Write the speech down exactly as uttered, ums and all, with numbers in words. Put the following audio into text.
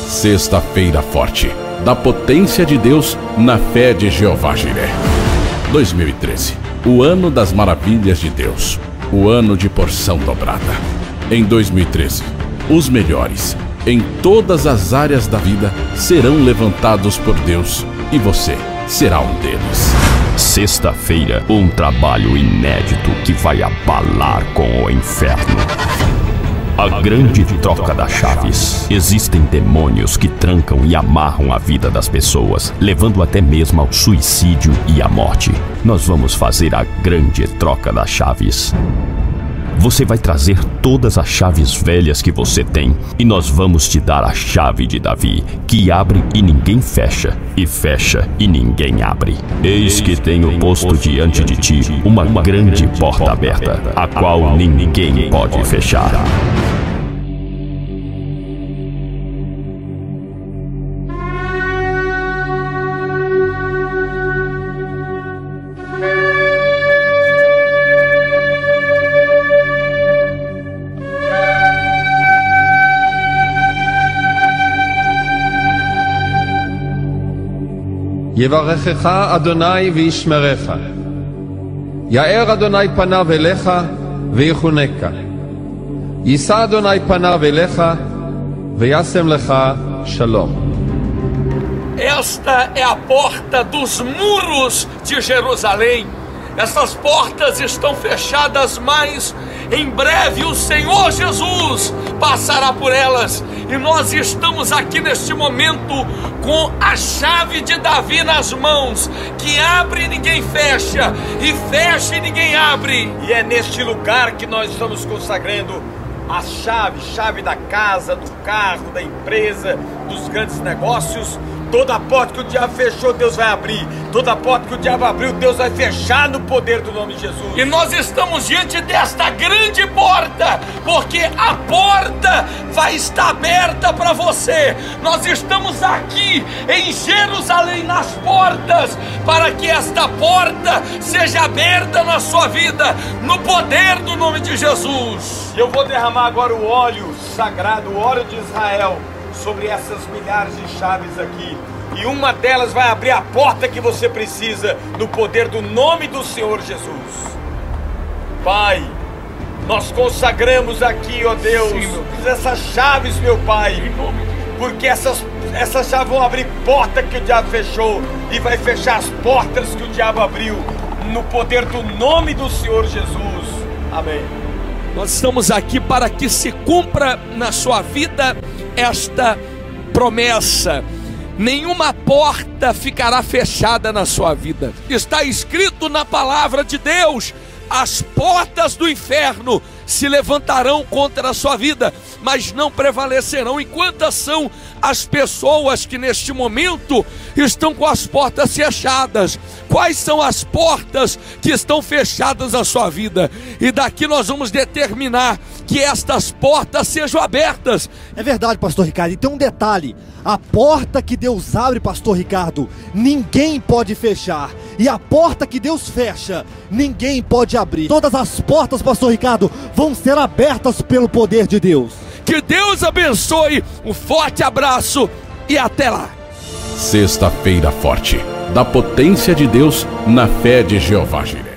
Sexta-feira forte, da potência de Deus na fé de Jeová Jiré. dois mil e treze, o ano das maravilhas de Deus, o ano de porção dobrada. Em dois mil e treze, os melhores, em todas as áreas da vida, serão levantados por Deus e você será um deles. Sexta-feira, um trabalho inédito que vai abalar com o inferno. A grande troca das chaves. Existem demônios que trancam e amarram a vida das pessoas, levando até mesmo ao suicídio e à morte. Nós vamos fazer a grande troca das chaves. Você vai trazer todas as chaves velhas que você tem e nós vamos te dar a chave de Davi, que abre e ninguém fecha, e fecha e ninguém abre. Eis que tenho posto diante de ti uma grande porta aberta, a qual ninguém pode fechar. יברכך אדוני וישמרך. יאר אדוני פניו אליך ויחונקה. יישא אדוני פניו אליך וישם לך שלום. Esta é a porta dos muros de Jerusalém. Essas portas estão fechadas, mas em breve o Senhor Jesus passará por elas. E nós estamos aqui neste momento com a chave de Davi nas mãos, que abre e ninguém fecha, e fecha e ninguém abre. E é neste lugar que nós estamos consagrando a chave, chave da casa, do carro, da empresa, dos grandes negócios. Toda porta que o diabo fechou, Deus vai abrir. Toda porta que o diabo abriu, Deus vai fechar no poder do nome de Jesus. E nós estamos diante desta grande porta, porque a porta vai estar aberta para você. Nós estamos aqui em Jerusalém, nas portas, para que esta porta seja aberta na sua vida, no poder do nome de Jesus. Eu vou derramar agora o óleo sagrado, o óleo de Israel, sobre essas milhares de chaves aqui, e uma delas vai abrir a porta que você precisa, no poder do nome do Senhor Jesus. Pai, nós consagramos aqui, ó Deus, Sim, essas chaves, meu Pai, porque essas, essas chaves vão abrir porta que o diabo fechou, e vai fechar as portas que o diabo abriu, no poder do nome do Senhor Jesus. Amém. Nós estamos aqui para que se cumpra na sua vida esta promessa: nenhuma porta ficará fechada na sua vida. Está escrito na palavra de Deus: as portas do inferno se levantarão contra a sua vida, mas não prevalecerão. E quantas são as pessoas que neste momento estão com as portas fechadas? Quais são as portas que estão fechadas na sua vida? E daqui nós vamos determinar que estas portas sejam abertas. É verdade, pastor Ricardo, e tem um detalhe: a porta que Deus abre, pastor Ricardo, ninguém pode fechar, e a porta que Deus fecha, ninguém pode abrir. Todas as portas, pastor Ricardo, vão ser abertas pelo poder de Deus. Que Deus abençoe, um forte abraço e até lá. Sexta-feira forte, da potência de Deus na fé de Jeová Jiré.